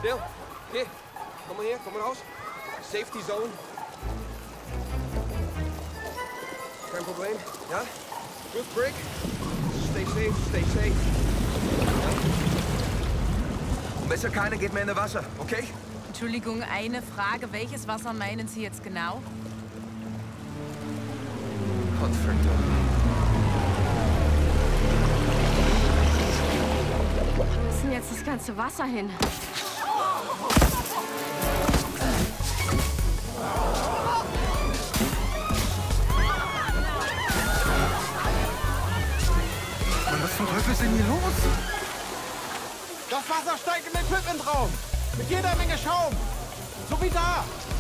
Still. Hier. Komm mal raus. Safety Zone. Kein Problem. Ja? Good break. Stay safe. Und besser keiner geht mehr in das Wasser, okay? Entschuldigung, eine Frage. Welches Wasser meinen Sie jetzt genau? Gottverdammt. Wo ist denn jetzt das ganze Wasser hin? Mann, was zum Teufel ist denn hier los? Das Wasser steigt im Equipmentraum. Mit jeder Menge Schaum. So wie da.